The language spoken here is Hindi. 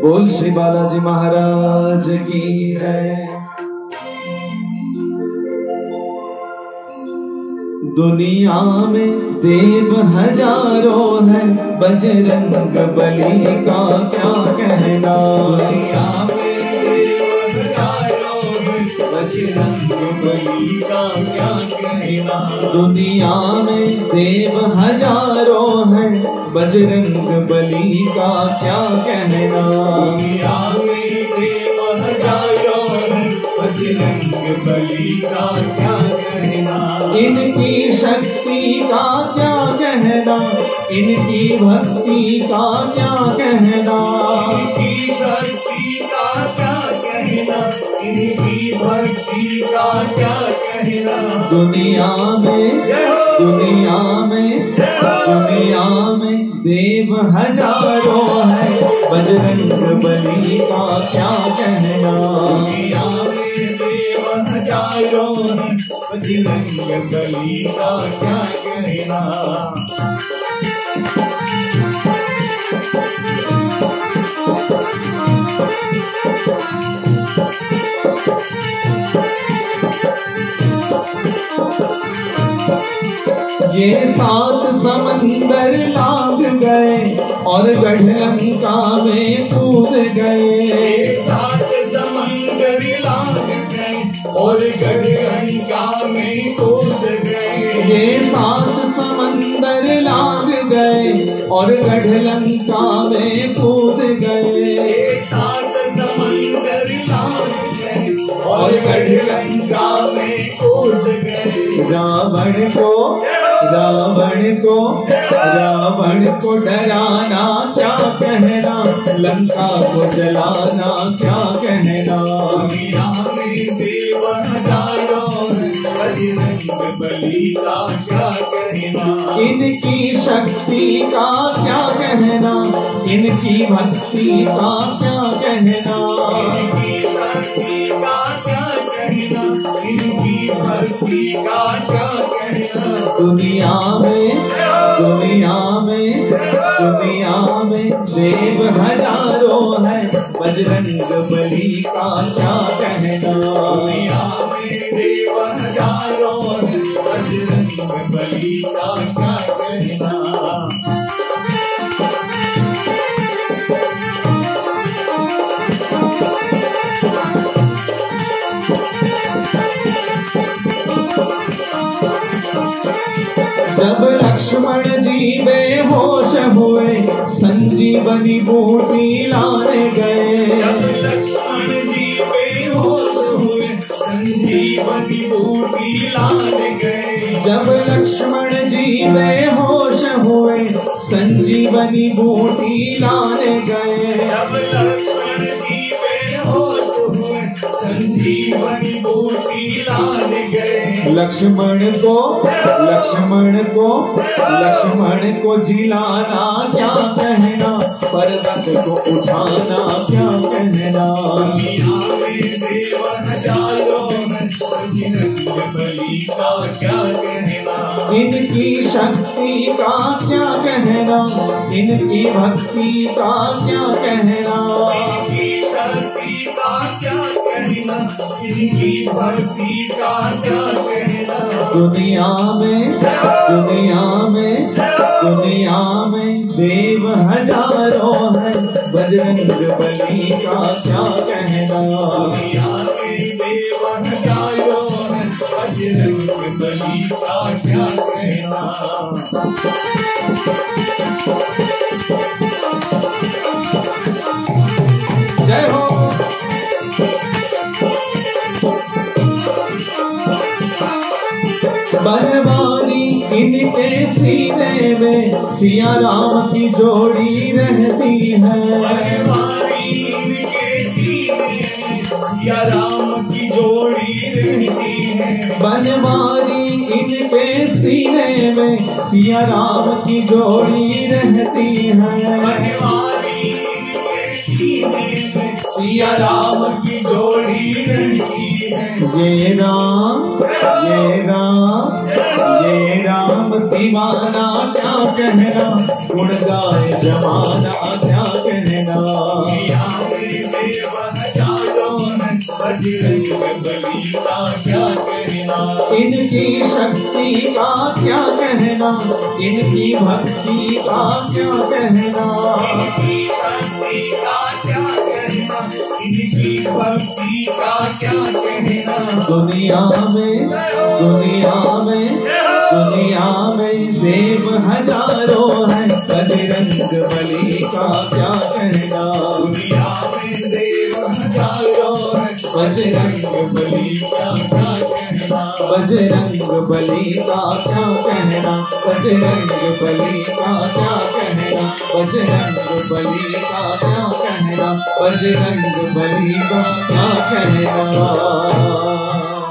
बोल श्री बालाजी महाराज की जय। दुनिया में देव हजारों हैं, बजरंग बली का क्या कहना। दुनिया में देव हजारों हैं, बजरंग बली का क्या कहना। दुनिया में देव हजारों हैं, बजरंग बली का क्या कहना। दुनिया में देव हजारों हैं, बजरंग बली का क्या कहना। इनकी शक्ति का क्या कहना, इनकी भक्ति का क्या कहना। इनकी शक्ति का क्या कहना, इनकी भक्ति का क्या कहना। दुनिया में देव हजारों हैं, बजरंग बली का क्या कहना। दुनिया में देव हजारों हैं, बजरंग बली का क्या कहना। ये 7 समंदर लांग गए और गढ़लंका में कूद गए। 7 समंदर लांग गए और गढ़लंका में कूद गए। ये 7 समंदर लांग गए और गढ़लंका में कूद गए। 7 समंदर लांग गए और गढ़लंका में कूद गए। रावण को डराना क्या कहना, लंका को जलाना क्या कहना। दुनिया में देव हजारों हैं, बजरंग बली का क्या कहना। इनकी शक्ति का क्या कहना, इनकी भक्ति का क्या कहना। इनकी शक्ति का क्या कहना, इनकी भक्ति का क्या कहना। दुनिया में देव हजारों हैं, बजरंग बली का क्या कहना। दुनिया में देव हजारों हैं, बजरंग बली का क्या कहना। जब लक्ष्मण जी बेहोश हुए, संजीवनी बूटी लाने गए। जब लक्ष्मण जी बेहोश हुए, संजीवनी बूटी लाने गए। जब लक्ष्मण जी बेहोश हुए, संजीवनी बूटी लाने गए। जब लक्ष्मण जी बेहोश हुए, संजीवनी बूटी लाने गए। लक्ष्मण को जिलाना क्या कहना, पर्वत को उठाना क्या कहना। दुनिया में देव हजारों हैं, बजरंग बली का क्या कहना। इनकी शक्ति का क्या कहना, इनकी भक्ति का क्या कहना। इनकी शक्ति का क्या कहना, इनकी भक्ति का क्या कहना। दुनिया में देव हजारों हैं, बजरंग बली का क्या कहना। दुनिया में देव हजारों हैं, बजरंग बली का क्या कहना। जय हो। बलवानी इनके सीने में सिया राम की जोड़ी रहती है। बलवानी इनके सीने में सिया राम की जोड़ी रहती है। बनवारी इनके सीने में सिया राम की जोड़ी रहती है। बनवारी इनके सीने में सिया राम की जोड़ी रहती है। ये राम दीवाना क्या कहना, गुण गाए जमाना क्या कहना। दुनिया में देव हजारों हैं, बजरंग बली का क्या कहना। इनकी शक्ति का क्या कहना, इनकी भक्ति का क्या कहना। इनकी शक्ति का क्या कहना, इनकी भक्ति का क्या कहना। दुनिया में देव हजारों हैं, बजरंग बली का क्या कहना। दुनिया में देव हजारों हैं, बजरंग बली का क्या कहना। बजरंग बली का क्या कहना, बजरंग बली का क्या कहना, बजरंग बली का क्या कहना, बजरंग बली का क्या कहना।